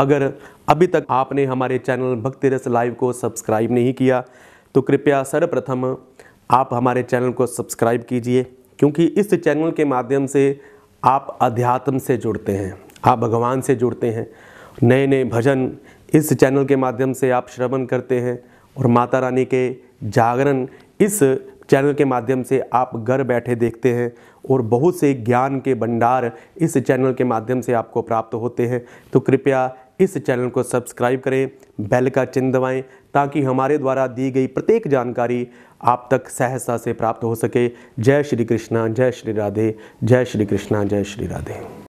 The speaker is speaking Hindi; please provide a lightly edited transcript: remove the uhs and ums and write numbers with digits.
अगर अभी तक आपने हमारे चैनल भक्ति रस लाइव को सब्सक्राइब नहीं किया तो कृपया सर्वप्रथम आप हमारे चैनल को सब्सक्राइब कीजिए, क्योंकि इस चैनल के माध्यम से आप अध्यात्म से जुड़ते हैं, आप भगवान से जुड़ते हैं। नए नए भजन इस चैनल के माध्यम से आप श्रवण करते हैं और माता रानी के जागरण इस चैनल के माध्यम से आप घर बैठे देखते हैं और बहुत से ज्ञान के भंडार इस चैनल के माध्यम से आपको प्राप्त होते हैं। तो कृपया इस चैनल को सब्सक्राइब करें, बेल का चिन्ह दबाएं, ताकि हमारे द्वारा दी गई प्रत्येक जानकारी आप तक सहजता से प्राप्त हो सके। जय श्री कृष्णा, जय श्री राधे, जय श्री कृष्णा, जय श्री राधे।